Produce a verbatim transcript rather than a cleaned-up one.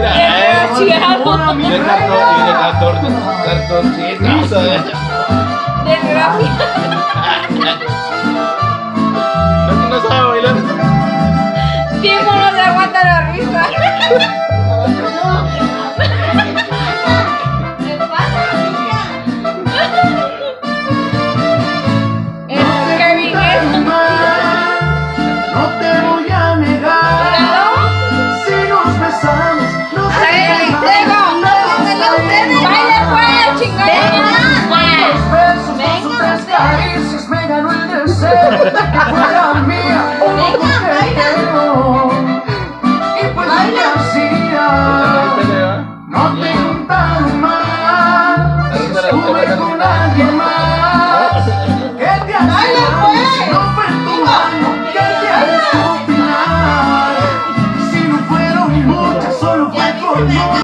Mira, eh. Desgraciado. Y de cartón, y de cartón, cartoncito. Desgraciado. No, no sabe bailar. Tiempo no se aguanta la risa. Que fuera mía, y pues no tengo tan mal, estuve con alguien más. ¿Qué te hace? Si no fue tu mano, ¿qué te hace opinar? Si no fueron muchas, solo fue por